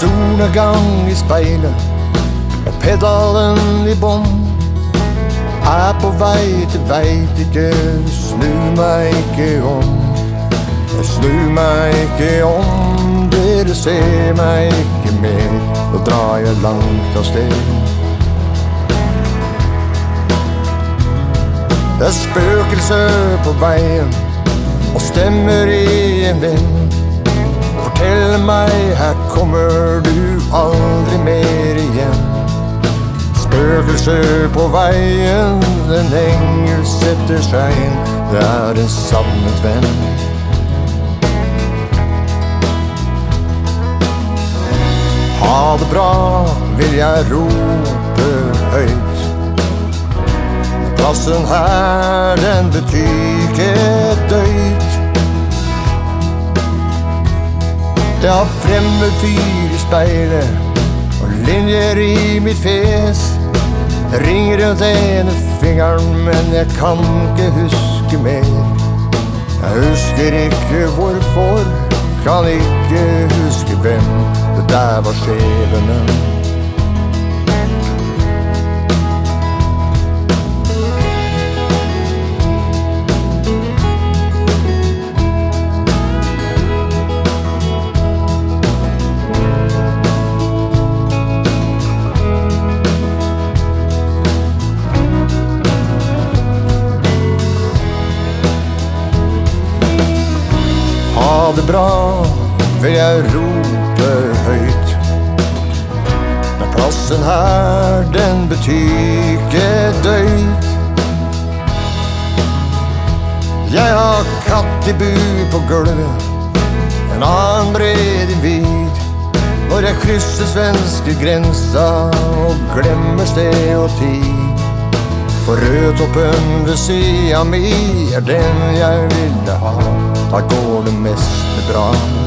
solnedgang i speilet og pedalen i bånd. På vei til veit ikke, snu meg ikke om. Jeg snur meg ikke om, dere ser meg ikke mer. Nå drar jeg langt av sted. Det spøkelse på veien og stemmer i en vind. Fortell meg, her kommer du aldri mer igjen. Spøkelse på veien, en engel setter seg inn. Det en savnet venn. Ha det bra, vil jeg rope høyt. Plassen her, den betyr ikke et døyt. Jeg har fremmed fyr i speilet og linjer i mitt fjes. Jeg ringer rundt ene fingeren, men jeg kan ikke huske mer. Jeg husker ikke hvorfor, kan ikke huske hvem. Det der var skjebnen. Ha det bra, vil jeg rope høyt. Men plassen her, den betyr ikke døyt. Jeg har katt i bu på gulvet, en annen bred i vid. Når jeg krysser svenske grensa og glemmer sted og tid. For rødtoppen ved siden mi den jeg ville ha. Da går det meste bra.